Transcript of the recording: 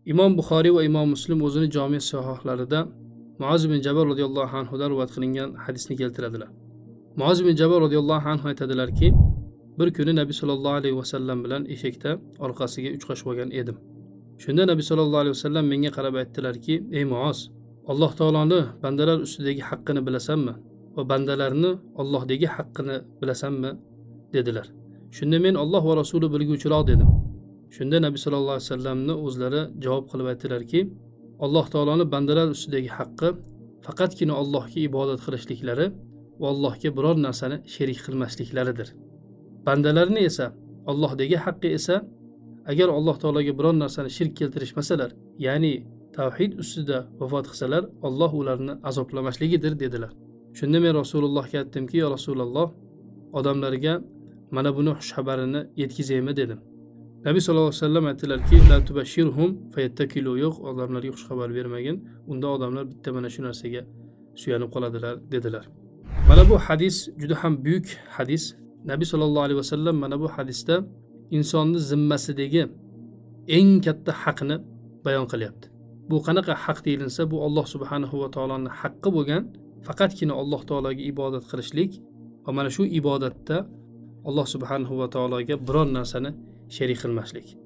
imom Buxoriy va imom Muslim o'zini jami sahihlarida Muoz ibn Jabal radhiyallohu anhu dan rivoyat qilingan hadisni keltiradilar. Muoz ibn Jabal radhiyallohu anhu aytadilarki, bir kuni Nabiy sallallohu alayhi vasallam bilan eshakda orqasiga uchrashib olgan edim. Shunda Nabiy sallallohu alayhi vasallam menga qarab aytdilarki, ey Muoz, Alloh taoloni bandalar ustidagi haqqini bilasanmi va bandalarni Allohdagi haqqini bilasanmi dedilar. Shunda men Alloh va rasuli bilguvchiroq dedim. Shunda Nabiy sallallohu alayhi vasallamni o'zlari javob qilib aytdilarki, Alloh taoloni bandalar ustidagi haqqi faqatgina Allohga ibodat qilishliklari va Allohga biror narsani sherik qilmasliklaridir. Bandalarni esa Allohdagi haqqi esa agar Alloh taologa biror narsani shirk keltirishmasalar, ya'ni tavhid ustida vafot qilsalar, Alloh ularni azoblamasligidir dedilar. Shunda men Rasulullohga aytdimki, ya Rasululloh, odamlarga mana buni xush xabarini yetkazaymi dedim. Nabiy sallallohu alayhi vasallam aytdilarki, la tubashirhum fayattakilu, yo'q, odamlarga xush xabar bermagin, unda odamlar bitta mana shu narsaga suyanib qoladilar dedilar. Mana bu hadis juda ham buyuk hadis. Nabiy sallallohu alayhi vasallam mana bu hadisda insonni zimmasidagi eng katta haqni bayon qilyapti. Bu qanaqa haq deyilsa, bu Alloh subhanahu va taoloning haqqi bo'lgan, faqatgina Alloh taologa ibodat qilishlik va mana shu ibodatda Alloh subhanahu va taologa biror narsani sherik qilmaslik.